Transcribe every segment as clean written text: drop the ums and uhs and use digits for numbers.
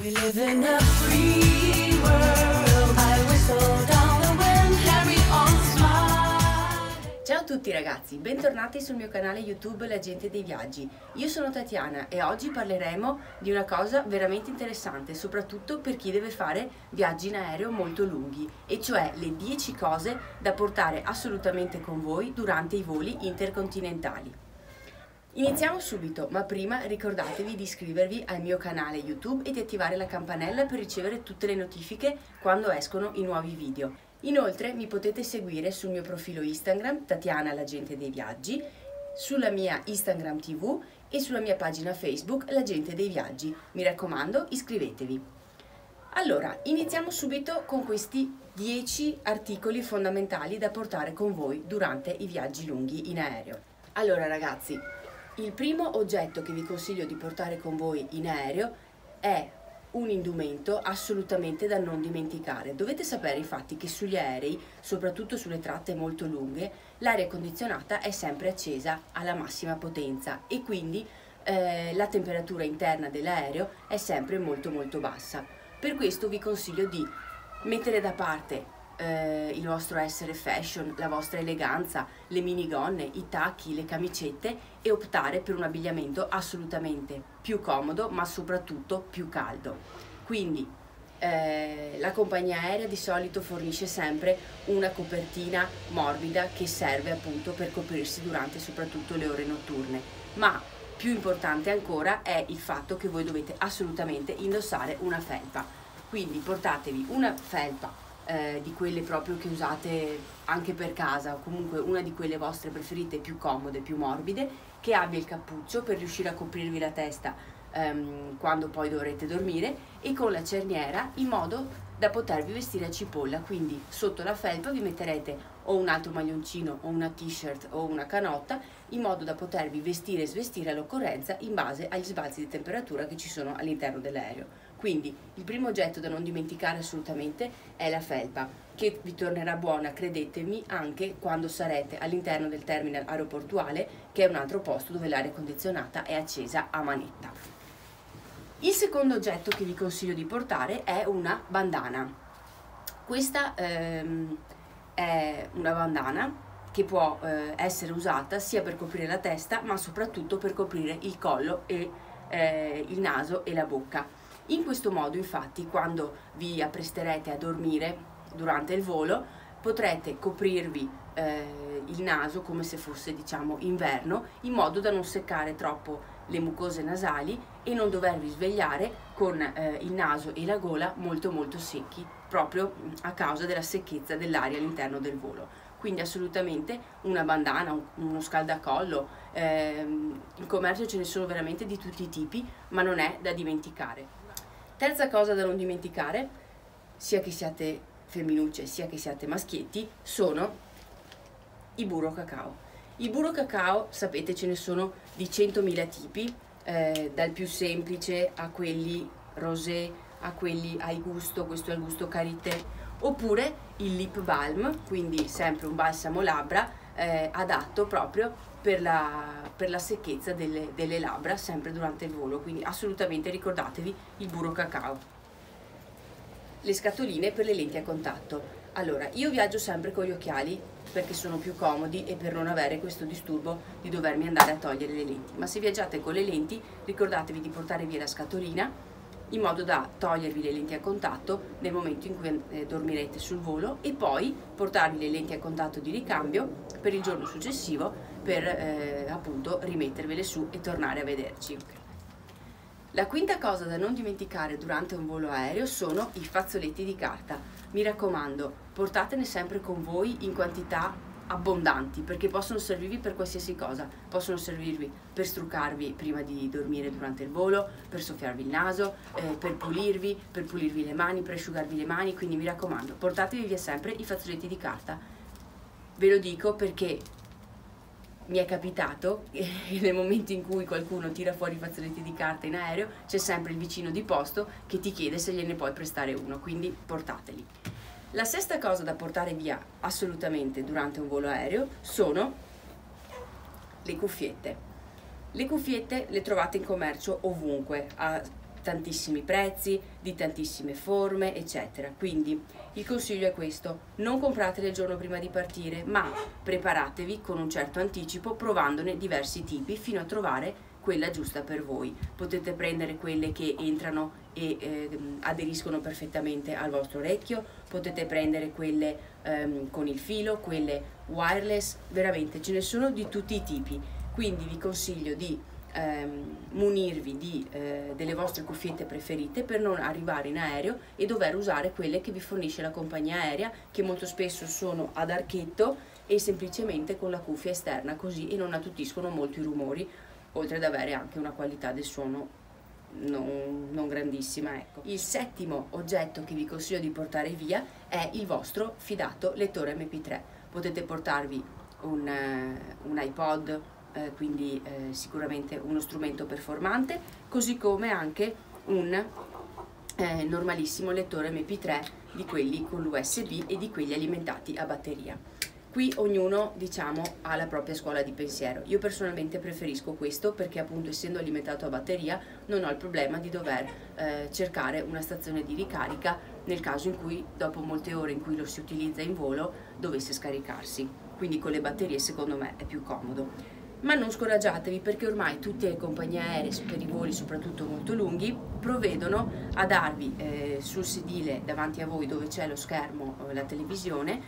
We live in a free world. I whistle down the wind, carry on smiling. Ciao a tutti ragazzi, bentornati sul mio canale YouTube La Gente dei Viaggi. Io sono Tatiana e oggi parleremo di una cosa veramente interessante, soprattutto per chi deve fare viaggi in aereo molto lunghi, e cioè le 10 cose da portare assolutamente con voi durante i voli intercontinentali. Iniziamo subito, ma prima ricordatevi di iscrivervi al mio canale YouTube e di attivare la campanella per ricevere tutte le notifiche quando escono i nuovi video. Inoltre mi potete seguire sul mio profilo Instagram, Tatiana La Gente dei Viaggi, sulla mia Instagram TV e sulla mia pagina Facebook La Gente dei Viaggi. Mi raccomando, iscrivetevi. Allora, iniziamo subito con questi 10 articoli fondamentali da portare con voi durante i viaggi lunghi in aereo. Allora ragazzi, il primo oggetto che vi consiglio di portare con voi in aereo è un indumento assolutamente da non dimenticare. Dovete sapere infatti che sugli aerei, soprattutto sulle tratte molto lunghe, l'aria condizionata è sempre accesa alla massima potenza e quindi la temperatura interna dell'aereo è sempre molto bassa. Per questo vi consiglio di mettere da parte il vostro essere fashion, la vostra eleganza, le minigonne, i tacchi, le camicette e optare per un abbigliamento assolutamente più comodo ma soprattutto più caldo. Quindi la compagnia aerea di solito fornisce sempre una copertina morbida che serve appunto per coprirsi durante soprattutto le ore notturne, ma più importante ancora è il fatto che voi dovete assolutamente indossare una felpa. Quindi portatevi una felpa di quelle proprio che usate anche per casa, o comunque una di quelle vostre preferite, più comode, più morbide, che abbia il cappuccio per riuscire a coprirvi la testa quando poi dovrete dormire, e con la cerniera in modo da potervi vestire a cipolla. Quindi sotto la felpa vi metterete o un altro maglioncino o una t-shirt o una canotta, in modo da potervi vestire e svestire all'occorrenza in base agli sbalzi di temperatura che ci sono all'interno dell'aereo. Quindi il primo oggetto da non dimenticare assolutamente è la felpa, che vi tornerà buona, credetemi, anche quando sarete all'interno del terminal aeroportuale, che è un altro posto dove l'aria condizionata è accesa a manetta. Il secondo oggetto che vi consiglio di portare è una bandana. Questa è una bandana che può essere usata sia per coprire la testa, ma soprattutto per coprire il collo e il naso e la bocca. In questo modo, infatti, quando vi appresterete a dormire durante il volo, potrete coprirvi il naso come se fosse, diciamo, inverno, in modo da non seccare troppo le mucose nasali e non dovervi svegliare con il naso e la gola molto secchi, proprio a causa della secchezza dell'aria all'interno del volo. Quindi assolutamente una bandana, uno scaldacollo, in commercio ce ne sono veramente di tutti i tipi, ma non è da dimenticare. Terza cosa da non dimenticare, sia che siate femminucce sia che siate maschietti, sono i burro cacao. I burro cacao, sapete, ce ne sono di 100.000 tipi, dal più semplice a quelli rosé, a quelli al gusto, questo è il gusto karité, oppure il lip balm, quindi sempre un balsamo labbra adatto proprio per la secchezza delle labbra, sempre durante il volo. Quindi assolutamente ricordatevi il burro cacao. Le scatoline per le lenti a contatto. Allora, io viaggio sempre con gli occhiali perché sono più comodi e per non avere questo disturbo di dovermi andare a togliere le lenti, ma se viaggiate con le lenti ricordatevi di portare via la scatolina in modo da togliervi le lenti a contatto nel momento in cui dormirete sul volo, e poi portarvi le lenti a contatto di ricambio per il giorno successivo per appunto rimettervele su e tornare a vederci. La quinta cosa da non dimenticare durante un volo aereo sono i fazzoletti di carta. Mi raccomando, portatene sempre con voi in quantità abbondanti, perché possono servirvi per qualsiasi cosa. Possono servirvi per struccarvi prima di dormire durante il volo, per soffiarvi il naso, per pulirvi le mani, per asciugarvi le mani. Quindi mi raccomando, portatevi via sempre i fazzoletti di carta. Ve lo dico perché mi è capitato nel momento in cui qualcuno tira fuori i fazzoletti di carta in aereo, c'è sempre il vicino di posto che ti chiede se gliene puoi prestare uno, quindi portateli. La sesta cosa da portare via assolutamente durante un volo aereo sono le cuffiette. Le cuffiette le trovate in commercio ovunque, a tantissimi prezzi, di tantissime forme, eccetera. Quindi il consiglio è questo: non compratele il giorno prima di partire, ma preparatevi con un certo anticipo provandone diversi tipi fino a trovare quella giusta per voi. Potete prendere quelle che entrano e aderiscono perfettamente al vostro orecchio, potete prendere quelle con il filo, quelle wireless, veramente ce ne sono di tutti i tipi. Quindi vi consiglio di munirvi delle vostre cuffiette preferite per non arrivare in aereo e dover usare quelle che vi fornisce la compagnia aerea, che molto spesso sono ad archetto e semplicemente con la cuffia esterna, così, e non attutiscono molto i rumori, oltre ad avere anche una qualità del suono non grandissima, ecco. Il settimo oggetto che vi consiglio di portare via è il vostro fidato lettore MP3. Potete portarvi un iPod, quindi sicuramente uno strumento performante, così come anche un normalissimo lettore MP3 di quelli con l'USB e di quelli alimentati a batteria. Qui ognuno, diciamo, ha la propria scuola di pensiero. Io personalmente preferisco questo perché, appunto, essendo alimentato a batteria non ho il problema di dover cercare una stazione di ricarica nel caso in cui, dopo molte ore in cui lo si utilizza in volo, dovesse scaricarsi. Quindi con le batterie secondo me è più comodo. Ma non scoraggiatevi, perché ormai tutte le compagnie aeree per i voli, soprattutto molto lunghi, provvedono a darvi sul sedile davanti a voi, dove c'è lo schermo, la televisione,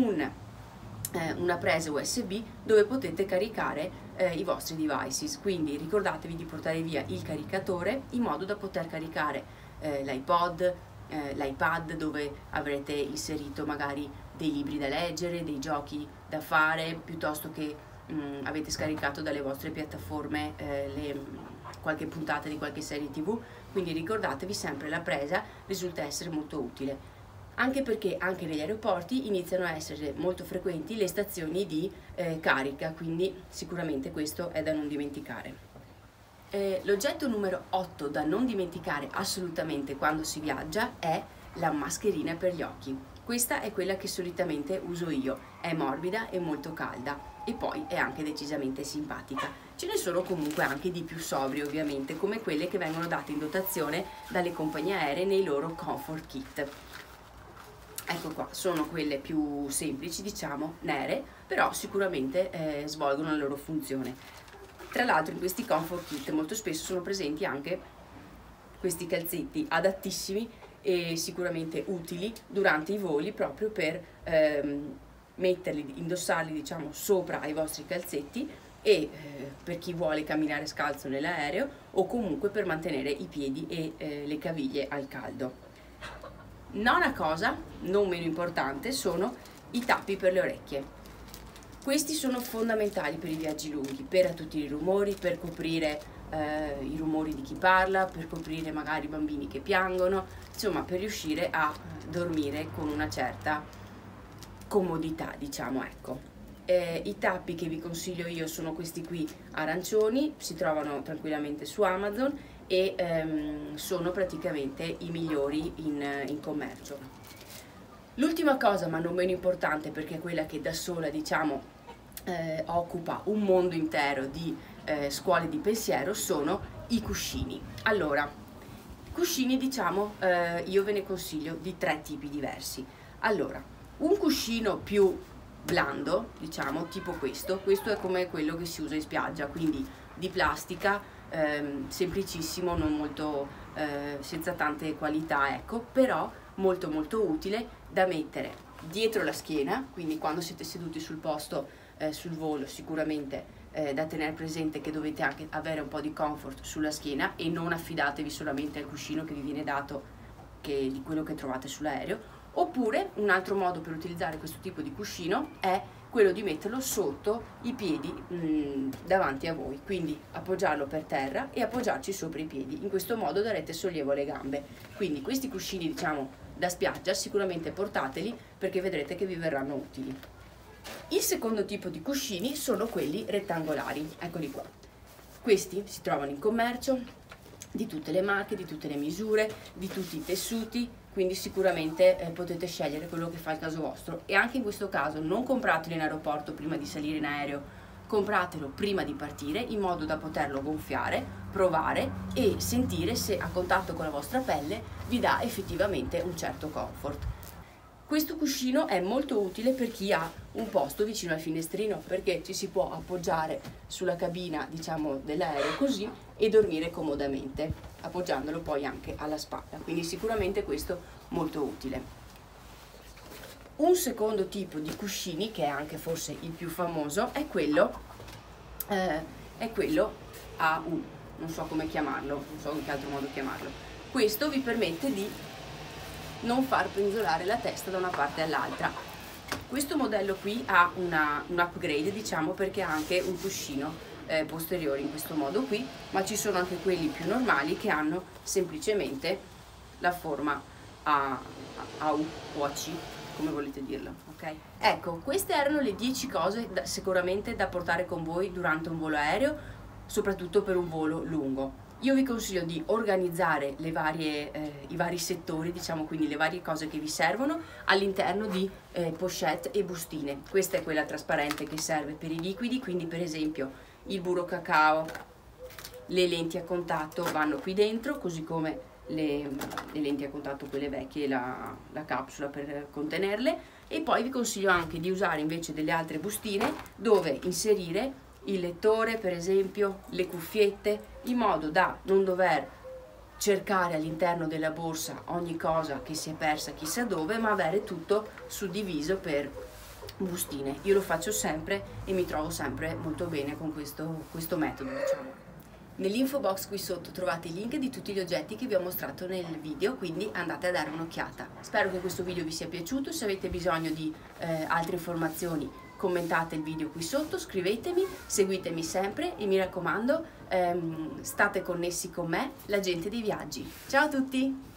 una presa USB dove potete caricare i vostri devices. Quindi ricordatevi di portare via il caricatore in modo da poter caricare l'iPod, l'iPad, dove avrete inserito magari dei libri da leggere, dei giochi da fare, piuttosto che avete scaricato dalle vostre piattaforme qualche puntata di qualche serie TV. Quindi ricordatevi sempre, la presa risulta essere molto utile, anche perché anche negli aeroporti iniziano a essere molto frequenti le stazioni di carica, quindi sicuramente questo è da non dimenticare. L'oggetto numero 8 da non dimenticare assolutamente quando si viaggia è la mascherina per gli occhi. Questa è quella che solitamente uso io, è morbida e molto calda e poi è anche decisamente simpatica. Ce ne sono comunque anche di più sobrie, ovviamente, come quelle che vengono date in dotazione dalle compagnie aeree nei loro comfort kit. Ecco qua, sono quelle più semplici, diciamo, nere, però sicuramente svolgono la loro funzione. Tra l'altro in questi comfort kit molto spesso sono presenti anche questi calzetti adattissimi e sicuramente utili durante i voli, proprio per indossarli, diciamo, sopra ai vostri calzetti e per chi vuole camminare scalzo nell'aereo, o comunque per mantenere i piedi e le caviglie al caldo. Nona cosa, non meno importante, sono i tappi per le orecchie. Questi sono fondamentali per i viaggi lunghi, per attutire i rumori, per coprire i rumori di chi parla, per coprire magari i bambini che piangono, insomma per riuscire a dormire con una certa comodità, diciamo, ecco. I tappi che vi consiglio io sono questi qui arancioni, si trovano tranquillamente su Amazon e sono praticamente i migliori in commercio. L'ultima cosa, ma non meno importante, perché è quella che da sola, diciamo, occupa un mondo intero di scuole di pensiero, sono i cuscini. Allora, cuscini, diciamo, io ve ne consiglio di 3 tipi diversi. Allora, un cuscino più blando, diciamo, tipo questo è come quello che si usa in spiaggia, quindi di plastica, semplicissimo, non molto, senza tante qualità, ecco, però molto molto utile da mettere dietro la schiena, quindi quando siete seduti sul posto, sul volo, sicuramente da tenere presente che dovete anche avere un po' di comfort sulla schiena e non affidatevi solamente al cuscino che vi viene dato, di quello che trovate sull'aereo. Oppure un altro modo per utilizzare questo tipo di cuscino è quello di metterlo sotto i piedi davanti a voi, quindi appoggiarlo per terra e appoggiarci sopra i piedi. In questo modo darete sollievo alle gambe. Quindi questi cuscini, diciamo, da spiaggia sicuramente portateli, perché vedrete che vi verranno utili. Il secondo tipo di cuscini sono quelli rettangolari, eccoli qua. Questi si trovano in commercio di tutte le marche, di tutte le misure, di tutti i tessuti, quindi sicuramente potete scegliere quello che fa il caso vostro. E anche in questo caso non compratelo in aeroporto prima di salire in aereo, compratelo prima di partire in modo da poterlo gonfiare, provare e sentire se a contatto con la vostra pelle vi dà effettivamente un certo comfort. Questo cuscino è molto utile per chi ha un posto vicino al finestrino, perché ci si può appoggiare sulla cabina, diciamo, dell'aereo così e dormire comodamente, appoggiandolo poi anche alla spalla, quindi sicuramente questo molto utile. Un secondo tipo di cuscini, che è anche forse il più famoso, è quello AU, non so come chiamarlo, non so in che altro modo chiamarlo. Questo vi permette di non far penzolare la testa da una parte all'altra. Questo modello qui ha un upgrade, diciamo, perché ha anche un cuscino posteriore in questo modo qui, ma ci sono anche quelli più normali che hanno semplicemente la forma A U o AC, come volete dirlo, ok? Ecco, queste erano le 10 cose sicuramente da portare con voi durante un volo aereo, soprattutto per un volo lungo. Io vi consiglio di organizzare i vari settori, diciamo, quindi le varie cose che vi servono all'interno di pochette e bustine. Questa è quella trasparente che serve per i liquidi, quindi per esempio il burro cacao, le lenti a contatto vanno qui dentro, così come le lenti a contatto, quelle vecchie, la capsula per contenerle. E poi vi consiglio anche di usare invece delle altre bustine dove inserire il lettore, per esempio, le cuffiette, in modo da non dover cercare all'interno della borsa ogni cosa che si è persa chissà dove, ma avere tutto suddiviso per bustine. Io lo faccio sempre e mi trovo sempre molto bene con questo metodo, diciamo. Nell'info box qui sotto trovate i link di tutti gli oggetti che vi ho mostrato nel video, quindi andate a dare un'occhiata. Spero che questo video vi sia piaciuto. Se avete bisogno di altre informazioni, commentate il video qui sotto, scrivetemi, seguitemi sempre e mi raccomando, state connessi con me, l'agente dei viaggi. Ciao a tutti!